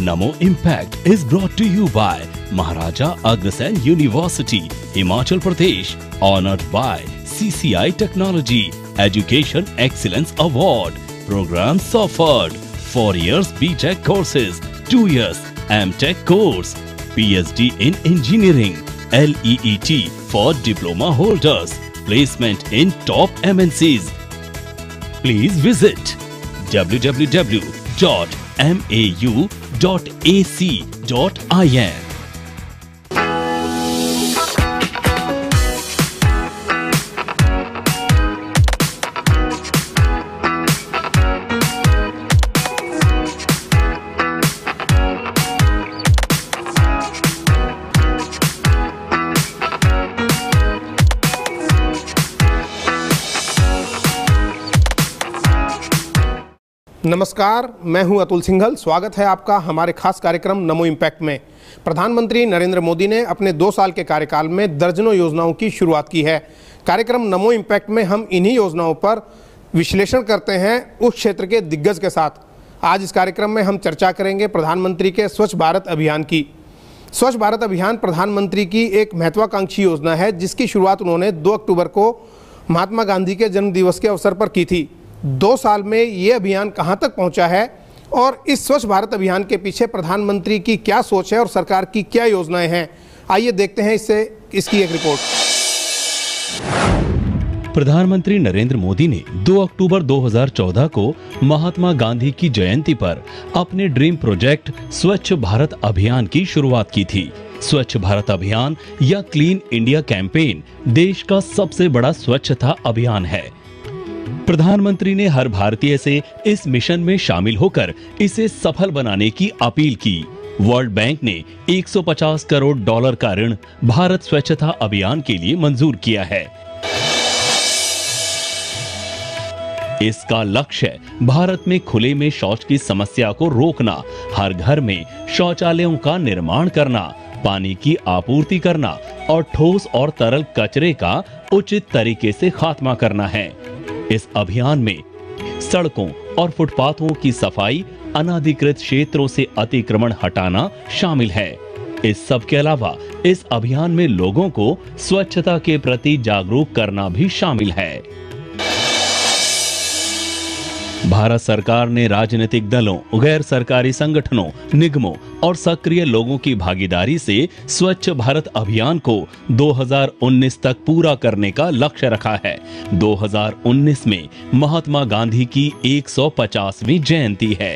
Namo Impact is brought to you by Maharaja Agrasen University, Himachal Pradesh, honored by CCI Technology Education Excellence Award. Programs offered: 4 years BTech courses, 2 years MTech course, PhD in Engineering, LEET for diploma holders, placement in top MNCs. Please visit www.mau.ac.in. नमस्कार, मैं हूं अतुल सिंघल। स्वागत है आपका हमारे खास कार्यक्रम नमो impact में। प्रधानमंत्री नरेंद्र मोदी ने अपने 2 साल के कार्यकाल में दर्जनों योजनाओं की शुरुआत की है। कार्यक्रम नमो इम्पैक्ट में हम इन्हीं योजनाओं पर विश्लेषण करते हैं उस क्षेत्र के दिग्गज के साथ। आज इस कार्यक्रम में हम चर्चा करेंगे प्रधानमंत्री के स्वच्छ भारत अभियान की। स्वच्छ भारत अभियान प्रधानमंत्री की एक महत्वाकांक्षी योजना है, जिसकी शुरुआत उन्होंने 2 अक्टूबर को महात्मा गांधी के जन्म दिवस के अवसर पर की थी। 2 साल में ये अभियान कहां तक पहुंचा है और इस स्वच्छ भारत अभियान के पीछे प्रधानमंत्री की क्या सोच है और सरकार की क्या योजनाएं हैं, आइए देखते हैं इसकी एक रिपोर्ट। प्रधानमंत्री नरेंद्र मोदी ने 2 अक्टूबर 2014 को महात्मा गांधी की जयंती पर अपने ड्रीम प्रोजेक्ट स्वच्छ भारत अभियान की शुरुआत की थी। स्वच्छ भारत अभियान या क्लीन इंडिया कैंपेन देश का सबसे बड़ा स्वच्छता अभियान है। प्रधानमंत्री ने हर भारतीय से इस मिशन में शामिल होकर इसे सफल बनाने की अपील की। वर्ल्ड बैंक ने $150 करोड़ का ऋण भारत स्वच्छता अभियान के लिए मंजूर किया है। इसका लक्ष्य भारत में खुले में शौच की समस्या को रोकना, हर घर में शौचालयों का निर्माण करना, पानी की आपूर्ति करना और ठोस और तरल कचरे का उचित तरीके से खात्मा करना है। इस अभियान में सड़कों और फुटपाथों की सफाई, अनाधिकृत क्षेत्रों से अतिक्रमण हटाना शामिल है। इस सब के अलावा इस अभियान में लोगों को स्वच्छता के प्रति जागरूक करना भी शामिल है। भारत सरकार ने राजनीतिक दलों, गैर सरकारी संगठनों, निगमों और सक्रिय लोगों की भागीदारी से स्वच्छ भारत अभियान को 2019 तक पूरा करने का लक्ष्य रखा है। 2019 में महात्मा गांधी की 150वीं जयंती है।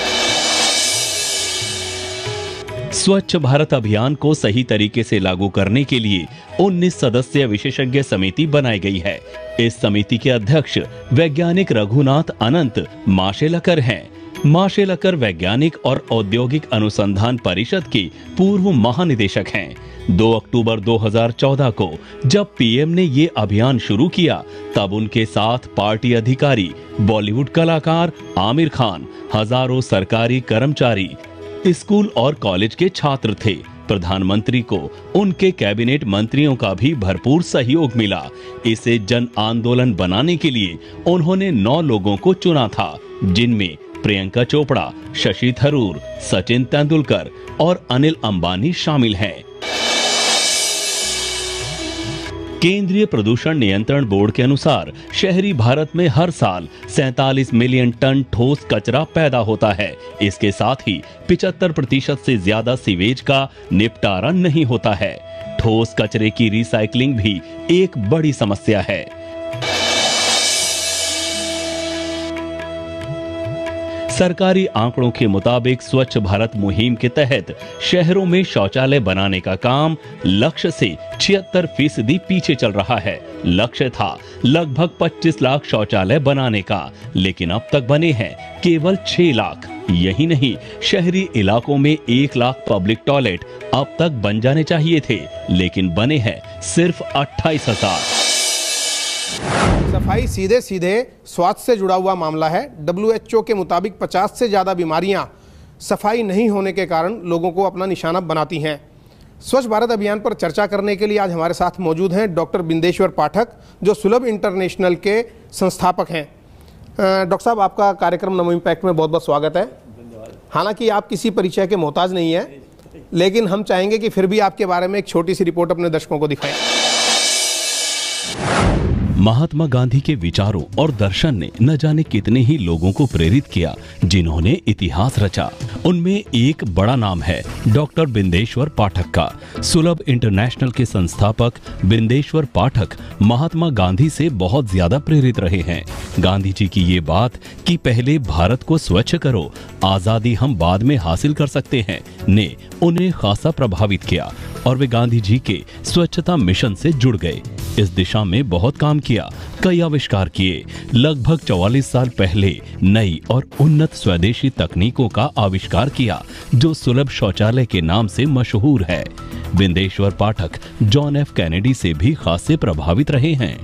स्वच्छ भारत अभियान को सही तरीके से लागू करने के लिए 19 सदस्यीय विशेषज्ञ समिति बनाई गई है। इस समिति के अध्यक्ष वैज्ञानिक रघुनाथ अनंत माशेलकर हैं। माशेलकर वैज्ञानिक और औद्योगिक अनुसंधान परिषद के पूर्व महानिदेशक हैं। 2 अक्टूबर 2014 को जब पीएम ने ये अभियान शुरू किया, तब उनके साथ पार्टी अधिकारी, बॉलीवुड कलाकार, आमिर खान, हजारों सरकारी कर्मचारी, स्कूल और कॉलेज के छात्र थे। प्रधानमंत्री को उनके कैबिनेट मंत्रियों का भी भरपूर सहयोग मिला। इसे जन आंदोलन बनाने के लिए उन्होंने 9 लोगों को चुना था, जिनमें प्रियंका चोपड़ा, शशि थरूर, सचिन तेंदुलकर और अनिल अंबानी शामिल हैं। केंद्रीय प्रदूषण नियंत्रण बोर्ड के अनुसार शहरी भारत में हर साल 47 मिलियन टन ठोस कचरा पैदा होता है। इसके साथ ही 75% से ज्यादा सीवेज का निपटारा नहीं होता है। ठोस कचरे की रिसाइकलिंग भी एक बड़ी समस्या है। सरकारी आंकड़ों के मुताबिक स्वच्छ भारत मुहिम के तहत शहरों में शौचालय बनाने का काम लक्ष्य से 76% पीछे चल रहा है। लक्ष्य था लगभग 25 लाख शौचालय बनाने का, लेकिन अब तक बने हैं केवल 6 लाख। यही नहीं, शहरी इलाकों में 1 लाख पब्लिक टॉयलेट अब तक बन जाने चाहिए थे, लेकिन बने हैं सिर्फ 28,000। सफाई सीधे स्वास्थ्य से जुड़ा हुआ मामला है। WHO के मुताबिक 50 से ज़्यादा बीमारियां सफाई नहीं होने के कारण लोगों को अपना निशाना बनाती हैं। स्वच्छ भारत अभियान पर चर्चा करने के लिए आज हमारे साथ मौजूद हैं डॉक्टर बिंदेश्वर पाठक, जो सुलभ इंटरनेशनल के संस्थापक हैं। डॉक्टर साहब, आपका कार्यक्रम नमो इम्पैक्ट में बहुत बहुत स्वागत है। धन्यवाद। हालांकि आप किसी परिचय के मोहताज नहीं है, लेकिन हम चाहेंगे कि फिर भी आपके बारे में एक छोटी सी रिपोर्ट अपने दर्शकों को दिखाएं। महात्मा गांधी के विचारों और दर्शन ने न जाने कितने ही लोगों को प्रेरित किया, जिन्होंने इतिहास रचा। उनमें एक बड़ा नाम है डॉक्टर बिंदेश्वर पाठक का। सुलभ इंटरनेशनल के संस्थापक बिंदेश्वर पाठक महात्मा गांधी से बहुत ज्यादा प्रेरित रहे हैं। गांधी जी की ये बात कि पहले भारत को स्वच्छ करो, आजादी हम बाद में हासिल कर सकते हैं, ने उन्हें खासा प्रभावित किया और वे गांधी जी के स्वच्छता मिशन से जुड़ गए। इस दिशा में बहुत काम किया, कई आविष्कार किए। लगभग 44 साल पहले नई और उन्नत स्वदेशी तकनीकों का आविष्कार किया, जो सुलभ शौचालय के नाम से मशहूर है। Bindeshwar Pathak John F Kennedy से भी खासे प्रभावित रहे हैं।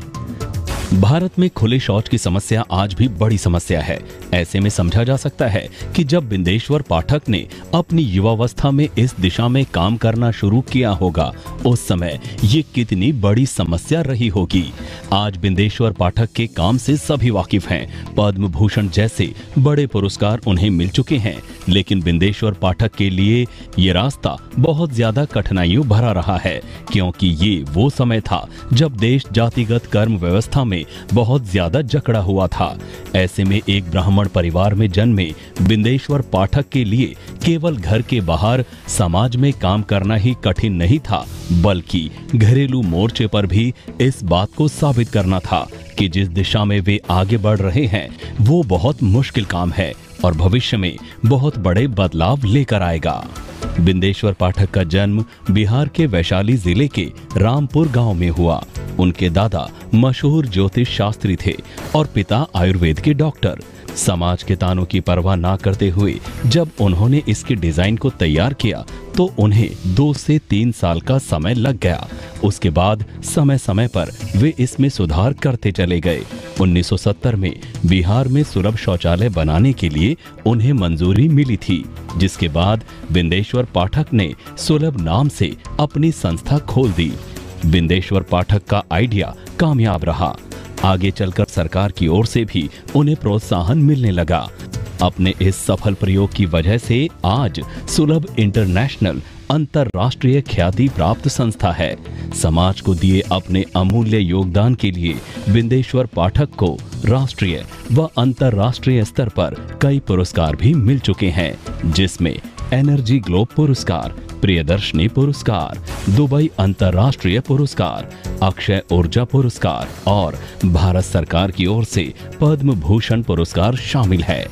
भारत में खुले शौच की समस्या आज भी बड़ी समस्या है। ऐसे में समझा जा सकता है कि जब बिंदेश्वर पाठक ने अपनी युवावस्था में इस दिशा में काम करना शुरू किया होगा, उस समय ये कितनी बड़ी समस्या रही होगी। आज बिंदेश्वर पाठक के काम से सभी वाकिफ हैं। पद्म भूषण जैसे बड़े पुरस्कार उन्हें मिल चुके हैं, लेकिन बिंदेश्वर पाठक के लिए ये रास्ता बहुत ज्यादा कठिनाइयों भरा रहा है, क्योंकि ये वो समय था जब देश जातिगत कर्म व्यवस्था में बहुत ज्यादा जकड़ा हुआ था। ऐसे में एक ब्राह्मण परिवार में जन्मे बिंदेश्वर पाठक के लिए केवल घर के बाहर समाज में काम करना ही कठिन नहीं था, बल्कि घरेलू मोर्चे पर भी इस बात को साबित करना था कि जिस दिशा में वे आगे बढ़ रहे हैं वो बहुत मुश्किल काम है और भविष्य में बहुत बड़े बदलाव लेकर आएगा। बिंदेश्वर पाठक का जन्म बिहार के वैशाली जिले के रामपुर गांव में हुआ। उनके दादा मशहूर ज्योतिष शास्त्री थे और पिता आयुर्वेद के डॉक्टर। समाज के तानों की परवाह ना करते हुए जब उन्होंने इसके डिजाइन को तैयार किया तो उन्हें 2 से 3 साल का समय लग गया। उसके बाद समय समय पर वे इसमें सुधार करते चले गए। 1970 में बिहार में सुलभ शौचालय बनाने के लिए उन्हें मंजूरी मिली थी, जिसके बाद बिंदेश्वर पाठक ने सुलभ नाम से अपनी संस्था खोल दी। बिंदेश्वर पाठक का आइडिया कामयाब रहा। आगे चलकर सरकार की ओर से भी उन्हें प्रोत्साहन मिलने लगा। अपने इस सफल प्रयोग की वजह से आज सुलभ इंटरनेशनल अंतरराष्ट्रीय ख्याति प्राप्त संस्था है। समाज को दिए अपने अमूल्य योगदान के लिए बिंदेश्वर पाठक को राष्ट्रीय व अंतरराष्ट्रीय स्तर पर कई पुरस्कार भी मिल चुके हैं, जिसमें एनर्जी ग्लोब पुरस्कार, प्रियदर्शनी पुरस्कार, दुबई अंतरराष्ट्रीय पुरस्कार, अक्षय ऊर्जा पुरस्कार और भारत सरकार की ओर से पद्म भूषण पुरस्कार शामिल है।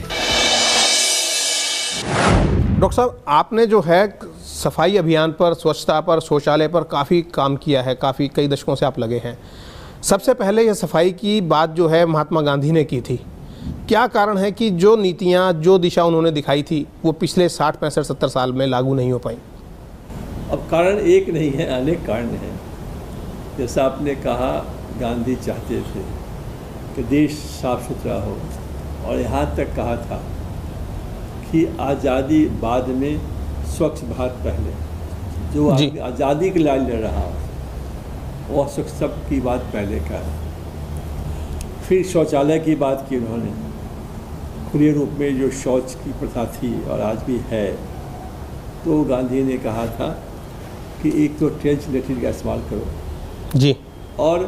डॉक्टर साहब, आपने जो है सफाई अभियान पर, स्वच्छता पर, शौचालय पर काफ़ी काम किया है, कई दशकों से आप लगे हैं। सबसे पहले यह सफाई की बात जो है महात्मा गांधी ने की थी। क्या कारण है कि जो नीतियां, जो दिशा उन्होंने दिखाई थी वो पिछले 60, 65, 70 साल में लागू नहीं हो पाई? अब कारण एक नहीं है, अनेक कारण हैं। जैसा आपने कहा, गांधी चाहते थे कि देश साफ सुथरा हो और यहाँ तक कहा था कि आज़ादी बाद में, स्वच्छ भारत पहले। जो आज़ादी के लिए लड़ रहा हो और स्वच्छता की बात पहले का है। फिर शौचालय की बात की उन्होंने, खुले रूप में जो शौच की प्रथा थी और आज भी है, तो गांधी ने कहा था कि एक तो ट्रेंच लेट्रिन का इस्तेमाल करो जी, और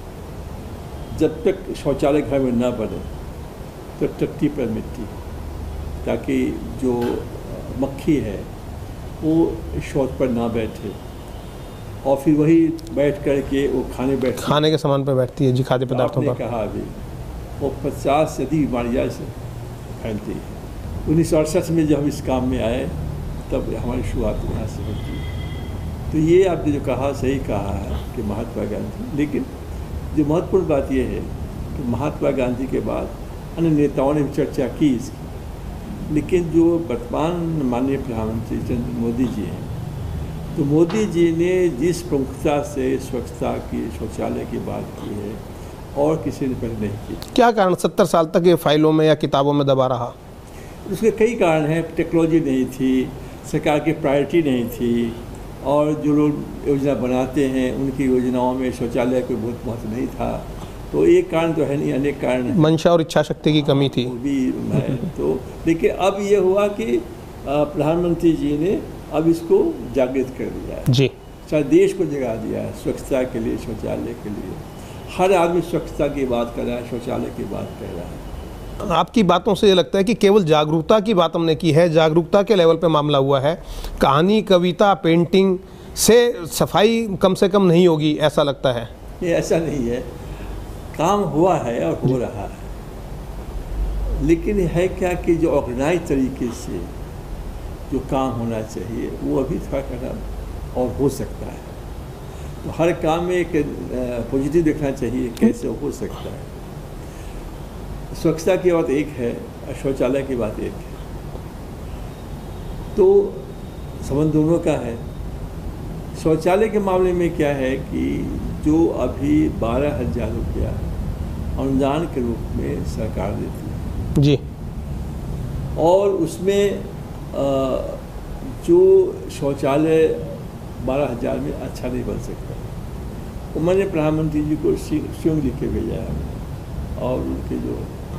जब तक शौचालय घर में ना बने तो टट्टी पर मिट्टी, ताकि जो मक्खी है वो शौच पर ना बैठे और फिर वही बैठ कर के वो खाने के सामान पर बैठती है जी, खाद्य पदार्थों पर। कहा अभी वो 50 से अधिक बीमारियाँ से फैलती है। 1968 में जब हम इस काम में आए तब हमारी शुरुआत यहाँ से होती है। तो ये आपने जो कहा सही कहा है कि महात्मा गांधी, लेकिन जो महत्वपूर्ण बात यह है कि महात्मा गांधी के बाद अन्य नेताओं ने चर्चा की इसकी, लेकिन जो वर्तमान माननीय प्रधानमंत्री नरेंद्र मोदी जी हैं, तो मोदी जी ने जिस प्रमुखता से स्वच्छता की, शौचालय की बात की है और किसी ने पहले नहीं की। क्या कारण 70 साल तक ये फाइलों में या किताबों में दबा रहा? उसके कई कारण हैं। टेक्नोलॉजी नहीं थी, सरकार की प्रायोरिटी नहीं थी, और जो लोग योजना बनाते हैं उनकी योजनाओं में शौचालय कोई बहुत महत्व नहीं था। तो एक कारण तो है नहीं, अनेक कारण है। मंशा और इच्छा शक्ति की कमी थी भी है। तो देखिए अब ये हुआ कि प्रधानमंत्री जी ने अब इसको जागृत कर दिया है जी, सारे देश को जगा दिया है स्वच्छता के लिए, शौचालय के लिए। हर आदमी स्वच्छता की बात कर रहा है, शौचालय की बात कर रहा है। आपकी बातों से ये लगता है कि केवल जागरूकता की बात हमने की है, जागरूकता के लेवल पे मामला हुआ है, कहानी, कविता, पेंटिंग से सफाई कम से कम नहीं होगी, ऐसा लगता है। ये ऐसा नहीं है, काम हुआ है और हो रहा है, लेकिन है क्या कि जो ऑर्गेनाइज तरीके से जो काम होना चाहिए वो अभी थोड़ा करना और हो सकता है। तो हर काम में एक पॉजिटिव देखना चाहिए, कैसे हो सकता है। स्वच्छता की बात एक है और शौचालय की बात एक है, तो संबंध दोनों का है। शौचालय के मामले में क्या है कि जो अभी 12,000 रुपया अनुदान के रूप में सरकार देती है जी, और उसमें जो शौचालय 12,000 में अच्छा नहीं बन सकता, वो मैंने प्रधानमंत्री जी को स्वयं लिख के भेजा है और उनके जो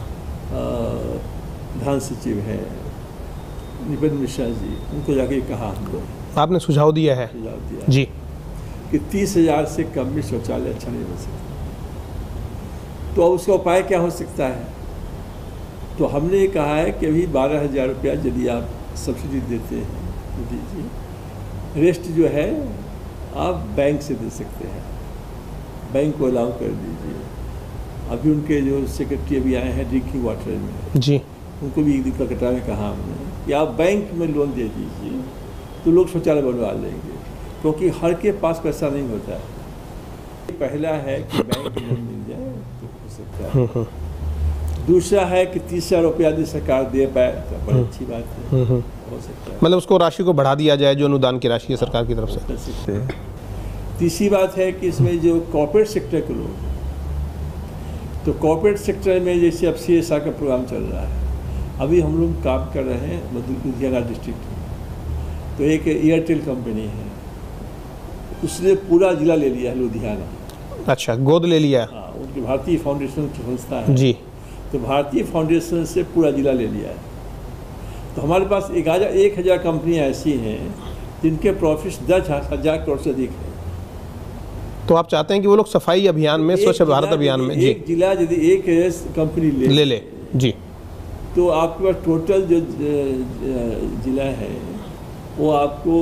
प्रधान सचिव हैं निपेंद्र मिश्रा जी, उनको जाके कहा हमने, आपने सुझाव दिया है सुझाव दिया जी, कि 30,000 से कम में शौचालय अच्छा नहीं बन सकता। तो अब उसका उपाय क्या हो सकता है? तो हमने ये कहा है कि अभी 12,000 रुपया यदि आप सब्सिडी देते हैं तो दीजिए, रेस्ट जो है आप बैंक से दे सकते हैं, बैंक को अलाउ कर दीजिए। अभी उनके जो सेक्रेटरी अभी आए हैं ड्रिंकिंग वाटर में जी, उनको भी कलकत्ता में कहा हमने कि आप बैंक में लोन दे दीजिए तो लोग शौचालय बनवा लेंगे, क्योंकि हर के पास पैसा नहीं होता है। पहला है कि बैंक लोन मिल जाए तो हो सकता है, दूसरा है कि 30,000 रुपया यदि सरकार दे पाए तो बड़ी अच्छी बात है, हो सकता है। मतलब उसको राशि को बढ़ा दिया जाए जो अनुदान की राशि है सरकार की तरफ से। कर सकते हैं। तीसरी बात है कि इसमें जो कॉर्पोरेट सेक्टर के लोग, तो कॉर्पोरेट सेक्टर में जैसे अब CSR का प्रोग्राम चल रहा है, अभी हम लोग काम कर रहे हैं लुधियाना डिस्ट्रिक्ट में, तो एक एयरटेल कंपनी है, उसने पूरा जिला ले लिया है लुधियाना। अच्छा, गोद ले लिया। हाँ, उनकी भारतीय फाउंडेशन की संस्था है जी, तो भारतीय फाउंडेशन से पूरा जिला ले लिया है। तो हमारे पास 1,000 कंपनियाँ ऐसी हैं जिनके प्रॉफिट्स 10,000 करोड़ से अधिक है। तो आप चाहते हैं कि वो लोग सफाई अभियान में, स्वच्छ भारत अभियान में, जी, एक जिला यदि एक कंपनी ले जी, तो आपके पास टोटल जो जिला है वो आपको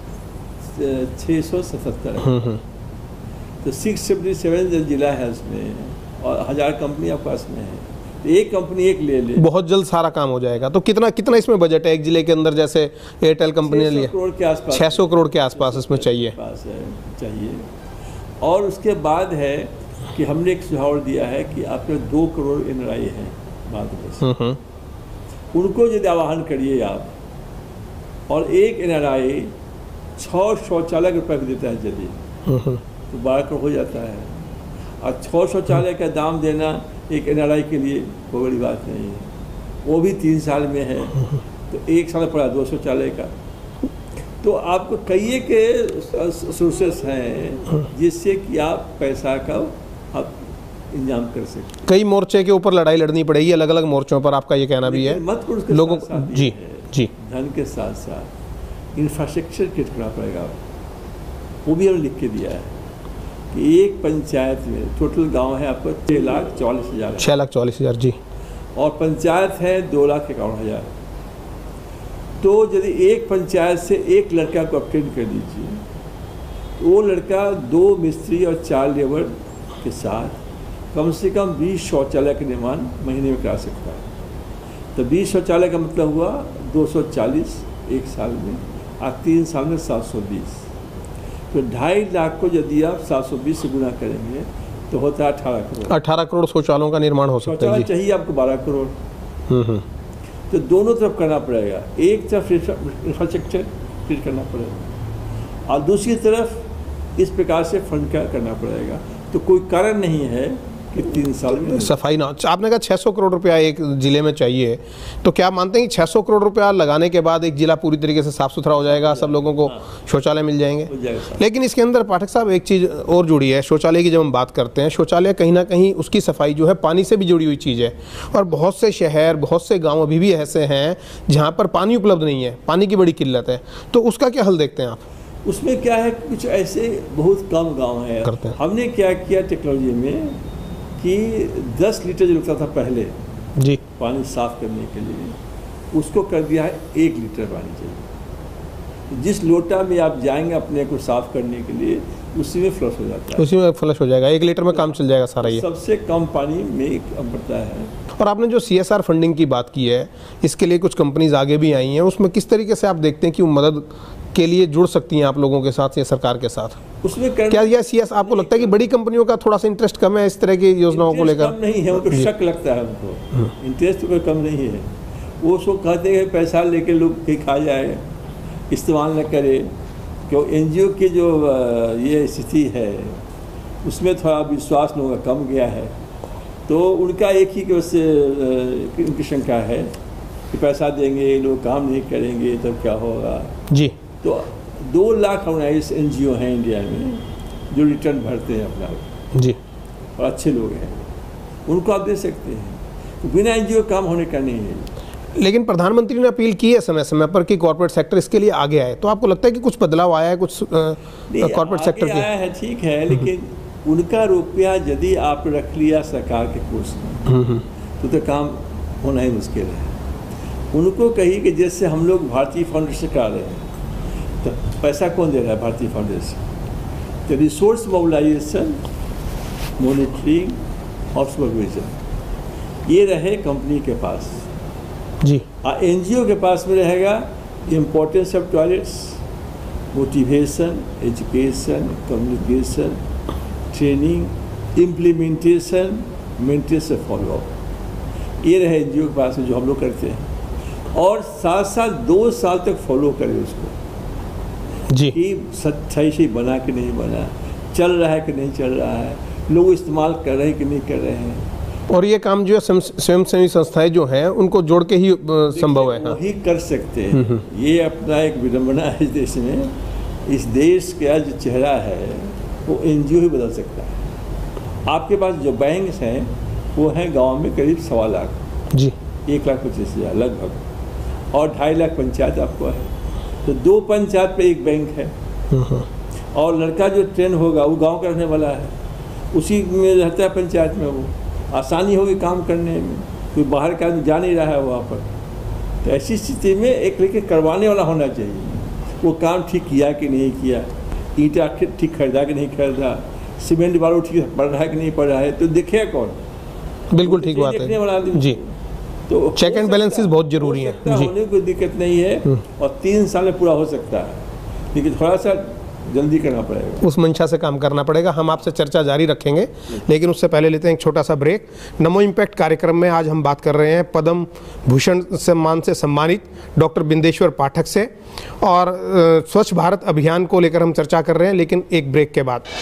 677 है। तो 677 जो जिला है उसमें और 1,000 कंपनी आपके पास में है, तो एक कंपनी एक ले ले, बहुत जल्द सारा काम हो जाएगा। तो कितना इसमें बजट है एक जिले के अंदर, जैसे एयरटेल कंपनी ने लिया 600 करोड़ के आसपास, 600 करोड़ के आसपास इसमें चाहिए। और उसके बाद है कि हमने एक सुझाव दिया है कि आपके 2 करोड़ NRI हैं बांग्लादेश, उनको यदि आवाहन करिए आप, और एक NRI 6 शौचालय के रुपये देता है यदि, तो 12 करोड़ हो जाता है। और 6 शौचालय का दाम देना एक NRI के लिए कोई बड़ी बात नहीं है, वो भी 3 साल में है, तो 1 साल पड़ा 2 शौचालय का। तो आपको कई के सोर्सेस हैं जिससे कि आप पैसा का आप इंतजाम कर सकते। कई मोर्चे के ऊपर लड़ाई लड़नी पड़ेगी, अलग अलग मोर्चों पर, आपका ये कहना भी है। मत को लोगों जी जी, धन के साथ साथ इंफ्रास्ट्रक्चर क्रिएट करना पड़ेगा, वो भी हमने लिख के दिया है कि एक पंचायत में टोटल गांव है आपको 6,44,000, 6,44,000 जी, और पंचायत है 2,51,000। तो यदि एक पंचायत से एक लड़का को अपटेन कर दीजिए, तो वो लड़का 2 मिस्त्री और 4 लेबर के साथ कम से कम 20 शौचालय का निर्माण महीने में करा सकता है। तो 20 शौचालय का मतलब हुआ 240 एक साल में, और 3 साल में 720। तो 2.5 लाख को यदि आप 720 से गुना करेंगे तो होता है 18 करोड़। 18 करोड़ शौचालयों का निर्माण हो सकता है। शौचालय चाहिए आपको 12 करोड़। तो दोनों तरफ करना पड़ेगा, एक तरफ इंफ्रास्ट्रक्चर क्रिएट करना पड़ेगा और दूसरी तरफ इस प्रकार से फंड का करना पड़ेगा। तो कोई कारण नहीं है कि 3 साल में सफाई ना। आपने कहा 600 करोड़ रुपया एक जिले में चाहिए, तो क्या मानते हैं कि 600 करोड़ रुपया लगाने के बाद एक जिला पूरी तरीके से साफ सुथरा हो जाएगा, सब लोगों को शौचालय मिल जाएंगे? लेकिन इसके अंदर पाठक साहब एक चीज़ और जुड़ी है, शौचालय की जब हम बात करते हैं, शौचालय कहीं ना कहीं उसकी सफाई जो है पानी से भी जुड़ी हुई चीज़ है, और बहुत से शहर, बहुत से गाँव अभी भी ऐसे हैं जहाँ पर पानी उपलब्ध नहीं है, पानी की बड़ी किल्लत है, तो उसका क्या हल देखते हैं आप? उसमें क्या है, कुछ ऐसे बहुत कम गांव हैं। हमने क्या किया टेक्नोलॉजी में कि 10 लीटर जो लगता था पहले जी पानी साफ करने के लिए, उसको कर दिया है 1 लीटर पानी चाहिए। जिस लोटा में आप जाएंगे अपने को साफ करने के लिए, उसी में फ्लश हो जाता है, उसी में फ्लश हो जाएगा, 1 लीटर में काम चल जाएगा सारा। ये सबसे कम पानी में पड़ता है। और आपने जो CSR फंडिंग की बात की है, इसके लिए कुछ कंपनीज आगे भी आई हैं, उसमें किस तरीके से आप देखते हैं कि वो मदद के लिए जुड़ सकती हैं आप लोगों के साथ या सरकार के साथ? उसमें क्या यह CSR आपको लगता है कि बड़ी कंपनियों का थोड़ा सा इंटरेस्ट कम है इस तरह की योजनाओं को लेकर? कम नहीं है, उनको शक लगता है, उनको इंटरेस्ट कोई कम नहीं है। वो सो कहते हैं पैसा लेके लोग कहीं खा जाए, इस्तेमाल न करे। क्यों NGO की जो ये स्थिति है उसमें थोड़ा विश्वास लोगों का कम गया है, तो उनका एक ही कि उससे उनकी शंका है कि पैसा देंगे, लोग काम नहीं करेंगे तब क्या होगा जी। तो 2 लाख NGO हैं इंडिया में जो रिटर्न भरते हैं अपना जी, और अच्छे लोग हैं, उनको आप दे सकते हैं, तो बिना NGO काम होने का नहीं है। लेकिन प्रधानमंत्री ने अपील की है समय समय पर कि कॉर्पोरेट सेक्टर इसके लिए आगे आए, तो आपको लगता है कि कुछ बदलाव आया है कुछ कॉर्पोरेट सेक्टर के? आया है, ठीक है, लेकिन उनका रुपया यदि आप रख लिया सरकार के कोष में तो काम होना ही मुश्किल है। उनको कही कि जैसे हम लोग भारतीय फाउंडेशन करा रहे हैं, तो पैसा कौन दे रहा है? भारतीय फाउंडेशन। तो रिसोर्स मोबिलाइजेशन, मॉनिटरिंग और सुपरविजन ये रहे कंपनी के पास जी। NGO के पास में रहेगा importance of toilets, motivation, education, communication, training, implementation, maintenance और फॉलोअप, ये रहे NGO के पास में जो हम लोग करते हैं। और साथ साथ 2 साल तक फॉलो करें उसको जी कि सही से बना कि नहीं बना, चल रहा है कि नहीं चल रहा है, लोग इस्तेमाल कर रहे हैं कि नहीं कर रहे हैं। और ये काम जो है स्वयंसेवी संस्थाएं जो हैं उनको जोड़ के ही संभव है। वही कर सकते हैं। ये अपना एक विडम्बना है इस देश में। इस देश का जो चेहरा है वो NGO ही बदल सकता है। आपके पास जो बैंक हैं वो हैं गांव में करीब 1.25 लाख जी, 1,25,000 लगभग, और 2.5 लाख पंचायत आपको है, तो 2 पंचायत पे 1 बैंक है। और लड़का जो ट्रेन होगा वो गांव का रहने वाला है, उसी में रहता है पंचायत में, वो आसानी होगी काम करने में, कोई बाहर का आदमी जा नहीं रहा है वहाँ पर। तो ऐसी स्थिति में एक लेके करवाने वाला होना चाहिए, वो काम ठीक किया कि नहीं किया, ईंटा ठीक खरीदा कि नहीं खरीदा, सीमेंट बालू ठीक पड़ रहा है कि नहीं पड़ रहा है, तो देखे कौन? बिल्कुल ठीक बात है जी। तो चेक एंड बैलेंसेस बहुत जरूरी है जी। होने कोई दिक्कत नहीं है, और 3 साल में पूरा हो सकता है, लेकिन थोड़ा सा जल्दी करना पड़ेगा, उस मंशा से काम करना पड़ेगा। हम आपसे चर्चा जारी रखेंगे, लेकिन उससे पहले लेते हैं एक छोटा सा ब्रेक। नमो इम्पैक्ट कार्यक्रम में आज हम बात कर रहे हैं पद्म भूषण सम्मान से सम्मानित डॉक्टर बिंदेश्वर पाठक से, और स्वच्छ भारत अभियान को लेकर हम चर्चा कर रहे हैं, लेकिन एक ब्रेक के बाद।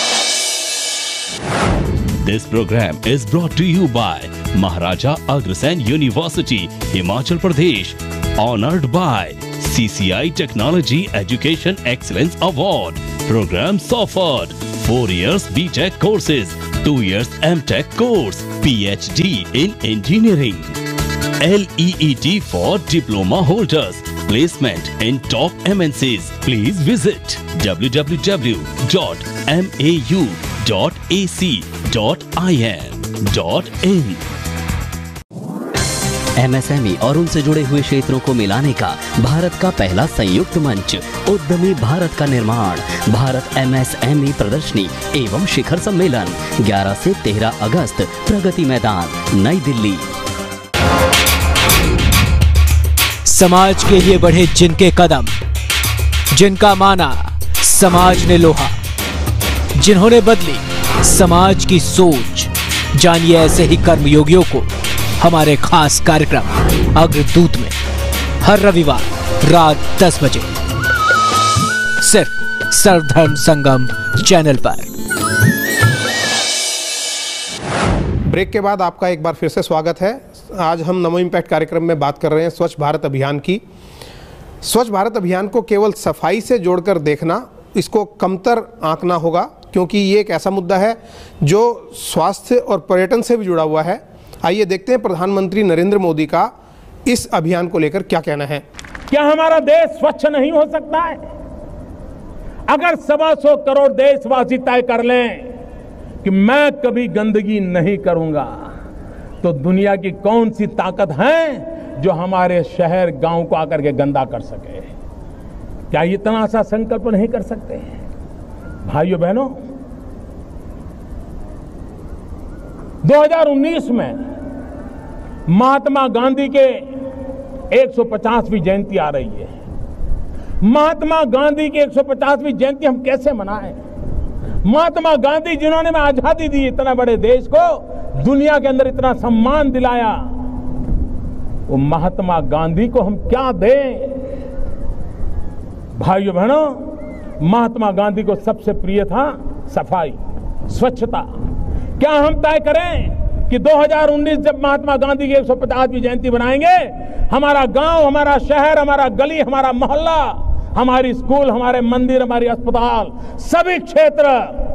This program is brought to you by Maharaja Agrasen University, Himachal Pradesh, honored by CCI Technology Education Excellence Award. Programs offered 4 years BTech courses, 2 years MTech course, PhD in engineering, LEET for diploma holders, placement in top MNCs. Please visit www.mau.ac.in. MSME और उनसे जुड़े हुए क्षेत्रों को मिलाने का भारत का पहला संयुक्त मंच, उद्यमी भारत का निर्माण, भारत MSME प्रदर्शनी एवं शिखर सम्मेलन 11 से 13 अगस्त, प्रगति मैदान, नई दिल्ली। समाज के लिए बढ़े जिनके कदम, जिनका माना समाज ने लोहा, जिन्होंने बदली समाज की सोच, जानिए ऐसे ही कर्मयोगियों को हमारे खास कार्यक्रम अग्रदूत में हर रविवार रात 10 बजे सिर्फ सर्वधर्म संगम चैनल पर। ब्रेक के बाद आपका एक बार फिर से स्वागत है। आज हम नमो इम्पैक्ट कार्यक्रम में बात कर रहे हैं स्वच्छ भारत अभियान की। स्वच्छ भारत अभियान को केवल सफाई से जोड़कर देखना, इसको कमतर आंकना होगा, क्योंकि ये एक ऐसा मुद्दा है जो स्वास्थ्य और पर्यटन से भी जुड़ा हुआ है। आइए देखते हैं प्रधानमंत्री नरेंद्र मोदी का इस अभियान को लेकर क्या कहना है। क्या हमारा देश स्वच्छ नहीं हो सकता है? अगर 125 करोड़ देशवासी तय कर लें कि मैं कभी गंदगी नहीं करूंगा, तो दुनिया की कौन सी ताकत है जो हमारे शहर गांव को आकर के गंदा कर सके? क्या इतना सा संकल्प नहीं कर सकते? भाइयों बहनों, 2019 में महात्मा गांधी के 150वीं जयंती आ रही है। महात्मा गांधी की 150वीं जयंती हम कैसे मनाएं? महात्मा गांधी जिन्होंने में आजादी दी, इतना बड़े देश को दुनिया के अंदर इतना सम्मान दिलाया, वो महात्मा गांधी को हम क्या दें? भाइयों बहनों, महात्मा गांधी को सबसे प्रिय था सफाई, स्वच्छता। क्या हम तय करें कि 2019 जब महात्मा गांधी की 150वीं जयंती बनाएंगे, हमारा गांव, हमारा शहर, हमारा गली, हमारा मोहल्ला, हमारी स्कूल, हमारे मंदिर, हमारे अस्पताल, सभी क्षेत्र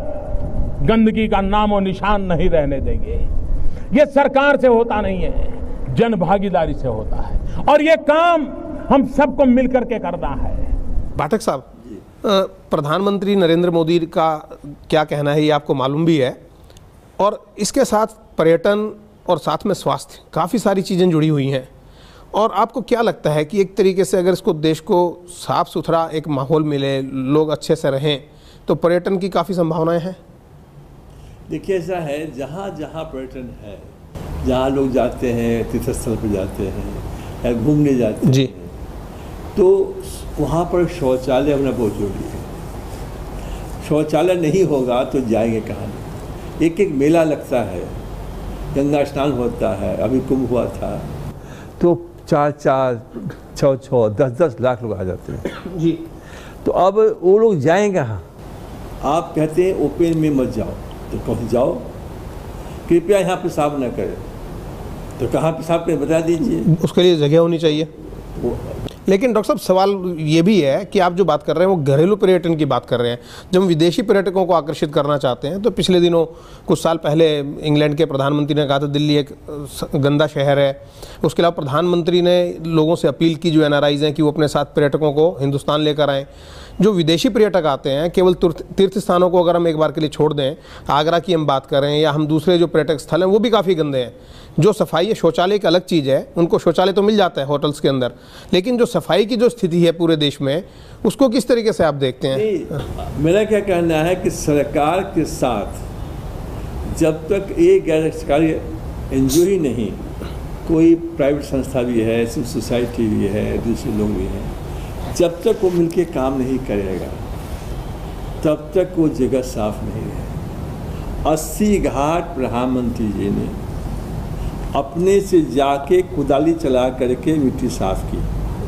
गंदगी का नामो निशान नहीं रहने देंगे? ये सरकार से होता नहीं है, जन भागीदारी से होता है, और ये काम हम सबको मिलकर के करना है। पाठक साहब, प्रधानमंत्री नरेंद्र मोदी का क्या कहना है ये आपको मालूम भी है, और इसके साथ पर्यटन और साथ में स्वास्थ्य, काफ़ी सारी चीज़ें जुड़ी हुई हैं। और आपको क्या लगता है कि एक तरीके से अगर इसको देश को साफ सुथरा एक माहौल मिले, लोग अच्छे से रहें, तो पर्यटन की काफ़ी संभावनाएं हैं? देखिए, ऐसा है, जहाँ जहाँ पर्यटन है, जहाँ लोग जाते हैं, तीर्थ स्थल पर जाते हैं या घूमने जाते हैं जी, तो वहाँ पर शौचालय होना बहुत जरूरी है। शौचालय नहीं होगा तो जाएंगे कहाँ? एक एक मेला लगता है, गंगा स्नान होता है, अभी कुंभ हुआ था, तो 4-4, 6-6, 10-10 लाख लोग आ जाते हैं जी। तो अब वो लोग जाएंगे कहाँ? आप कहते हैं ओपन में मत जाओ, तो कहीं जाओ, कृपया यहाँ पेशाब न करें, तो कहाँ पेशाब करें बता दीजिए। उसके लिए जगह होनी चाहिए। लेकिन डॉक्टर साहब, सवाल ये भी है कि आप जो बात कर रहे हैं वो घरेलू पर्यटन की बात कर रहे हैं। जब हम विदेशी पर्यटकों को आकर्षित करना चाहते हैं, तो पिछले दिनों कुछ साल पहले इंग्लैंड के प्रधानमंत्री ने कहा था दिल्ली एक गंदा शहर है। उसके अलावा प्रधानमंत्री ने लोगों से अपील की, जो NRIs हैं, कि वो अपने साथ पर्यटकों को हिंदुस्तान लेकर आएँ। जो विदेशी पर्यटक आते हैं, केवल तीर्थ स्थानों को अगर हम एक बार के लिए छोड़ दें, आगरा की हम बात करें या हम दूसरे जो पर्यटक स्थल हैं वो भी काफ़ी गंदे हैं। जो सफाई है, शौचालय एक अलग चीज़ है, उनको शौचालय तो मिल जाता है होटल्स के अंदर, लेकिन जो सफाई की जो स्थिति है पूरे देश में, उसको किस तरीके से आप देखते हैं? मेरा क्या कहना है कि सरकार के साथ जब तक एक गैर सरकारी NGO ही नहीं, कोई प्राइवेट संस्था भी है, सिविल सोसाइटी भी है, दूसरे लोग भी हैं, जब तक वो मिलके काम नहीं करेगा तब तक वो जगह साफ नहीं है। 80 घाट प्रधानमंत्री जी ने अपने से जाके कुदाली चला करके मिट्टी साफ की,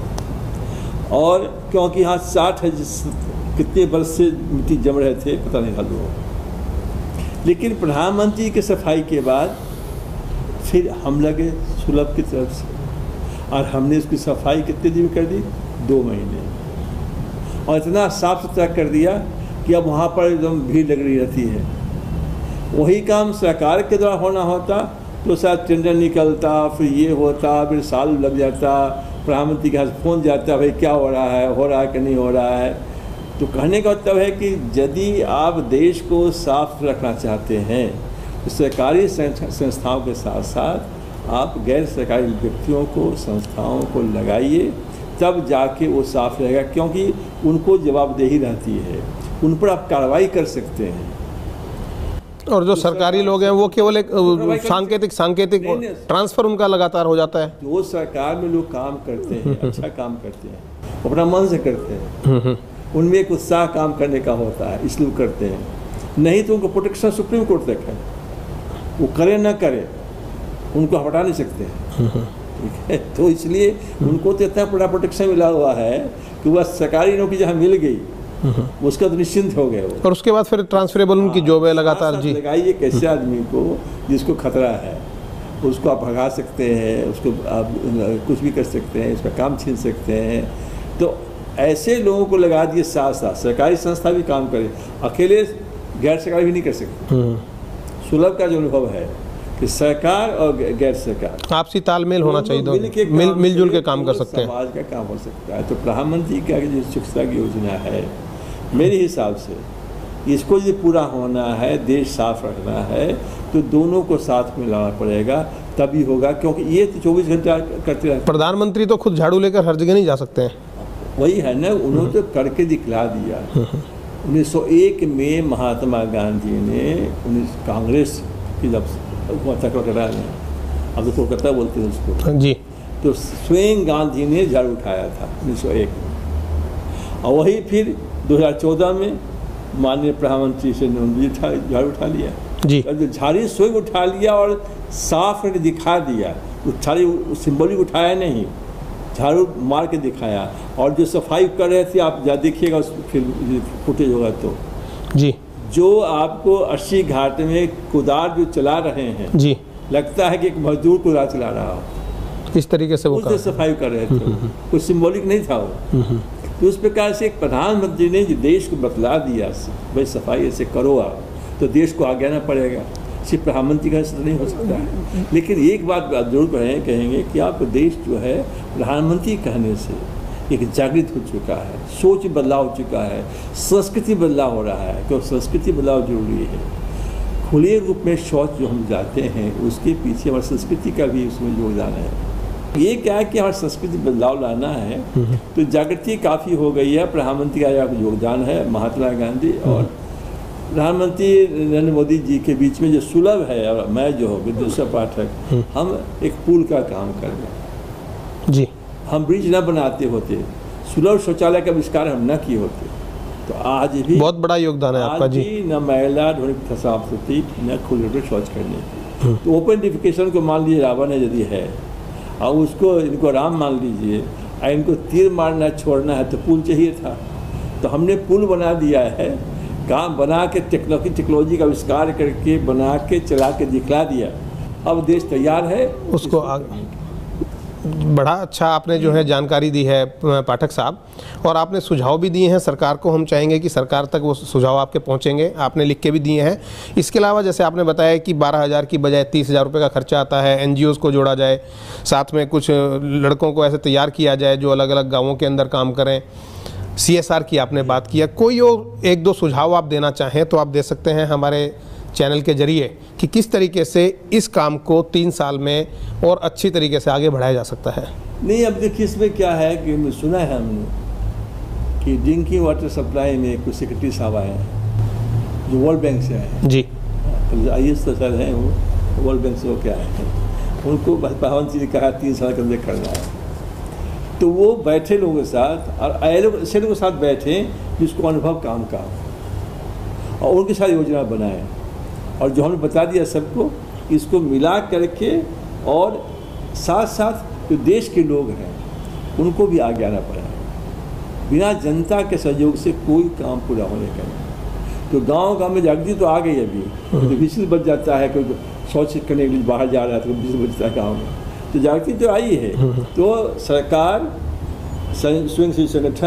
और क्योंकि यहाँ 60 कितने वर्ष से मिट्टी जम रहे थे, पता नहीं हाल हुआ। लेकिन प्रधानमंत्री के सफाई के बाद फिर हम लगे सुलभ की तरफ से, और हमने उसकी सफाई कितने दिन में कर दी? 2 महीने, और इतना साफ सुथरा कर दिया कि अब वहाँ पर एकदम भीड़ लग रही रहती है। वही काम सरकार के द्वारा होना होता तो शायद टेंडर निकलता, फिर ये होता, फिर साल लग जाता, प्रधानमंत्री के हाथ फोन जाता, भाई क्या हो रहा है कि नहीं हो रहा है। तो कहने का मतलब है कि यदि आप देश को साफ रखना चाहते हैं, तो सरकारी संस्थाओं के साथ साथ आप गैर सरकारी व्यक्तियों को, संस्थाओं को लगाइए, तब जाके वो साफ रहेगा, क्योंकि उनको जवाबदेही रहती है, उन पर आप कार्रवाई कर सकते हैं। और जो सरकारी लोग हैं वो केवल एक सांकेतिक ट्रांसफर उनका लगातार हो जाता है। जो सरकार में लोग काम करते हैं, अच्छा काम करते हैं, अपना मन से करते हैं, उनमें एक उत्साह काम करने का होता है, इसलिए करते हैं। नहीं तो उनको प्रोटेक्शन सुप्रीम कोर्ट तक है, वो करे ना करे उनको हटा नहीं सकते हैं, ठीक है। तो इसलिए उनको तो इतना बड़ा प्रोटेक्शन मिला हुआ है कि वह सरकारी नौकरी जहाँ मिल गई उसका तो निश्चिंत हो गए वो। और उसके बाद फिर ट्रांसफरेबल उनकी जॉब है लगातार। जी, लगाइए कैसे आदमी को जिसको खतरा है, उसको आप भगा सकते हैं, उसको आप कुछ भी कर सकते हैं, उसका काम छीन सकते हैं। तो ऐसे लोगों को लगा दिए साथ साथ सरकारी संस्था भी काम करे, अकेले गैर सरकारी भी नहीं कर सकते। सुलभ का जो अनुभव है कि सरकार और गैर सरकार आपसी तालमेल होना चाहिए, दो मिलजुल के काम कर सकते हैं, समाज का काम हो सकता है। तो प्रधानमंत्री का जो शिक्षा की योजना है, मेरे हिसाब से इसको यदि पूरा होना है, देश साफ रखना है, तो दोनों को साथ में लाना पड़ेगा, तभी होगा। क्योंकि ये तो 24 घंटा करते रहते। प्रधानमंत्री तो खुद झाड़ू लेकर हर जगह नहीं जा सकते हैं। वही है ना, उन्होंने तो करके दिखला दिया। 1901 में महात्मा गांधी ने कांग्रेस की जब कलकत्ता में, अब तो कोलकाता बोलते हैं उसको जी, तो स्वयं गांधी ने झाड़ू उठाया था 1901 में। और वही फिर 2014 में माननीय प्रधानमंत्री से झाड़ू उठा लिया जी। जो झाड़ू स्वयं उठा लिया और साफ करके दिखा दिया। झाड़ू सिंबॉलिक उठाया नहीं, झाड़ू मार के दिखाया। और जो सफाई कर रहे थे, आप देखिएगा उस फिर फुटेज होगा तो जी, जो आपको 80 घाट में कुदार जो चला रहे हैं जी, लगता है कि एक मजदूर कुदार चला रहा हो, इस तरीके से वो सफाई कर रहे थे। कुछ सिंबॉलिक नहीं था वो। तो उस प्रकार से एक प्रधानमंत्री ने जो देश को बतला दिया, भाई सफाई ऐसे करो आप, तो देश को आगे आना पड़ेगा। सिर्फ प्रधानमंत्री का नहीं हो सकता है। लेकिन एक बात जरूर कहेंगे कि आप देश जो है प्रधानमंत्री कहने से एक जागृत हो चुका है, सोच बदलाव हो चुका है, संस्कृति बदलाव हो रहा है। क्योंकि संस्कृति बदलाव जरूरी है। खुले रूप में शौच जो हम जाते हैं, उसके पीछे हमारी संस्कृति का भी उसमें योगदान है। ये क्या है कि हमारी संस्कृति बदलाव लाना है, तो जागृति काफ़ी हो गई है। प्रधानमंत्री का योगदान है, महात्मा गांधी और प्रधानमंत्री नरेंद्र मोदी जी के बीच में जो सुलभ है, और मैं जो हूँ विद्युषा पाठक, हम एक पुल का काम कर रहे हैं जी। हम ब्रिज न बनाते होते, सुलभ शौचालय का आविष्कार हम न किए होते, तो आज भी बहुत बड़ा योगदान है आपका जी। न महिला ढोने साफ सुथरी, न खुले में शौच करने की। तो ओपन डिफिकेशन को मान लीजिए रावण है यदि है, और उसको इनको राम मान लीजिए, और इनको तीर मारना छोड़ना है, तो पुल चाहिए था। तो हमने पुल बना दिया है, काम बना के टेक्नोलॉजी का आविष्कार करके बना के चला के दिखला दिया। अब देश तैयार है उसको आगे। बड़ा अच्छा आपने जो है जानकारी दी है पाठक साहब, और आपने सुझाव भी दिए हैं सरकार को। हम चाहेंगे कि सरकार तक वो सुझाव आपके पहुंचेंगे, आपने लिख के भी दिए हैं। इसके अलावा जैसे आपने बताया कि 12,000 की बजाय 30,000 रुपये का खर्चा आता है, NGOs को जोड़ा जाए, साथ में कुछ लड़कों को ऐसे तैयार किया जाए जो अलग अलग गाँवों के अंदर काम करें। CSR की आपने बात किया। कोई और एक दो सुझाव आप देना चाहें तो आप दे सकते हैं हमारे चैनल के जरिए कि किस तरीके से इस काम को 3 साल में और अच्छी तरीके से आगे बढ़ाया जा सकता है। नहीं, अब देखिए इसमें क्या है कि सुना है हमने कि ड्रिंकिंग वाटर सप्लाई में कुछ सेक्रेटरी साहब आए हैं जो वर्ल्ड बैंक से आए हैं जी। IAS तो सर हैं, वो वर्ल्ड बैंक से वो क्या है, उनको प्रधानमंत्री ने कहा 3 साल के अंदर करना है। तो वो बैठे लोगों के साथ, और ऐसे लोगों के साथ बैठे जिसको अनुभव काम का, और उनके साथ योजना बनाए, और जो हमने बता दिया सबको, इसको मिला करके, और साथ साथ जो देश के लोग हैं उनको भी आगे आना पड़ेगा। बिना जनता के सहयोग से कोई काम पूरा होने का नहीं। तो गांव में जागृति तो आ गई अभी, तो बिजली बच जाता है, कोई शौच करने के लिए बाहर जा रहा है तो बिजली बचता है गाँव में, तो जागृति तो आई है। तो सरकार, स्वयंसेवी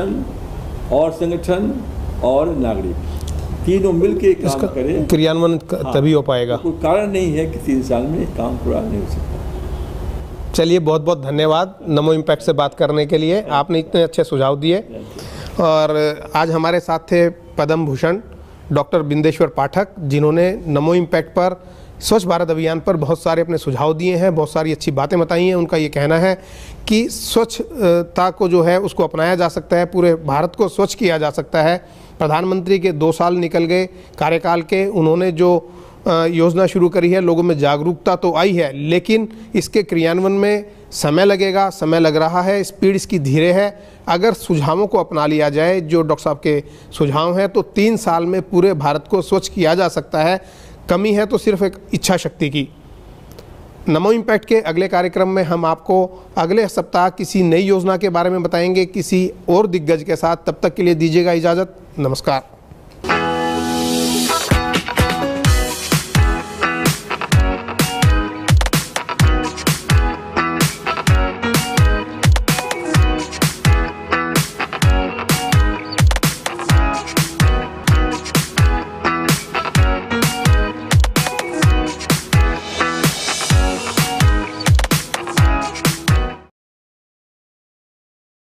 संगठन और नागरिक तीनों मिलके काम करें, क्रियान्वयन तभी हो पाएगा। कोई कारण नहीं है कि 3 साल में काम पूरा नहीं हो सकता। चलिए, बहुत बहुत धन्यवाद नमो इम्पैक्ट से बात करने के लिए। आपने इतने अच्छे सुझाव दिए। और आज हमारे साथ थे पद्म भूषण डॉक्टर बिंदेश्वर पाठक, जिन्होंने नमो इम्पैक्ट पर, स्वच्छ भारत अभियान पर बहुत सारे अपने सुझाव दिए हैं, बहुत सारी अच्छी बातें बताई हैं। उनका ये कहना है कि स्वच्छता को जो है उसको अपनाया जा सकता है, पूरे भारत को स्वच्छ किया जा सकता है। प्रधानमंत्री के 2 साल निकल गए कार्यकाल के, उन्होंने जो योजना शुरू करी है, लोगों में जागरूकता तो आई है, लेकिन इसके क्रियान्वयन में समय लगेगा, समय लग रहा है, स्पीड इसकी धीरे है। अगर सुझावों को अपना लिया जाए, जो डॉक्टर साहब के सुझाव हैं, तो 3 साल में पूरे भारत को स्वच्छ किया जा सकता है। कमी है तो सिर्फ एक इच्छा शक्ति की। नमो इम्पैक्ट के अगले कार्यक्रम में हम आपको अगले सप्ताह किसी नई योजना के बारे में बताएंगे किसी और दिग्गज के साथ। तब तक के लिए दीजिएगा इजाज़त। नमस्कार।